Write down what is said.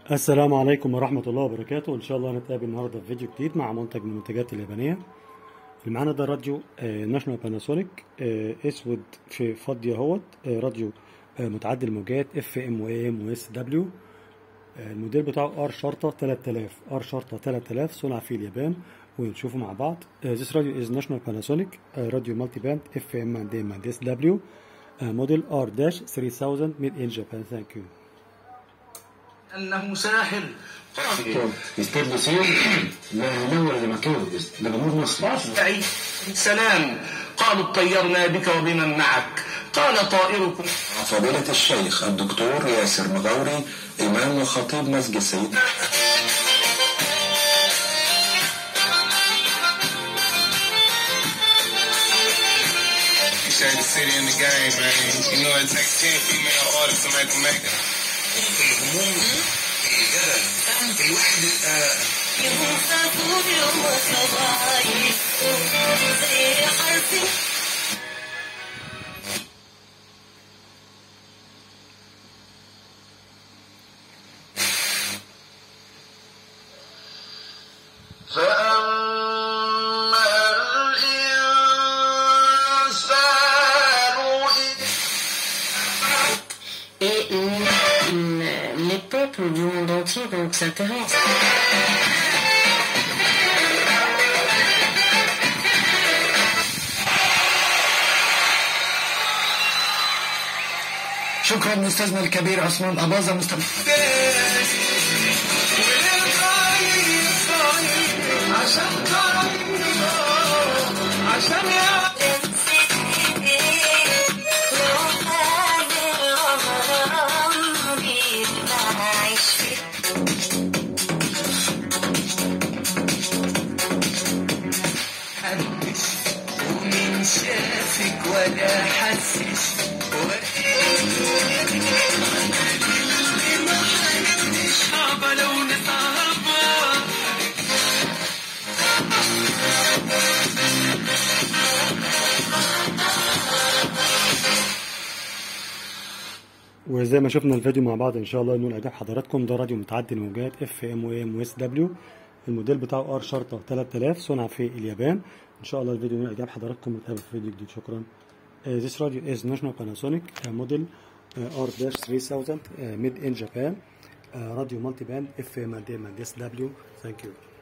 السلام عليكم ورحمة الله وبركاته. إن شاء الله هنتقابل النهاردة في فيديو جديد مع منتج من المنتجات اليابانية. اللي معانا ده راديو ناشونال باناسونيك اسود في فضي اهوت، راديو متعدد الموجات FM و AM و SW. الموديل بتاعه R3000 صنع في اليابان، ونشوفه مع بعض. This radio is national Panasonic radio multiband FM and AM and SW model R-3000 made in Japan. Thank you. أنه ساحر. سلام. قالوا اطيرنا بك وبمن معك. قال طائركم. فضيلة الشيخ الدكتور ياسر مغاوري، إمام وخطيب مسجد سيدنا. الواحد les peuples du monde entier donc s'intéressent. شكرا أستاذنا الكبير عثمان أباظة ومن شافك ولا حسش وزي ما شفنا الفيديو مع بعض ان شاء الله انه اعجاب حضراتكم. ده راديو متعدد الموجات FM و AM و SW. الموديل بتاعه R3000 صنع في اليابان. ان شاء الله الفيديو انه اعجاب حضراتكم. نتقابل في فيديو جديد. شكرا. This radio is national Panasonic model R-3000 made in Japan radio multiband FM and AM and SW. Thank you.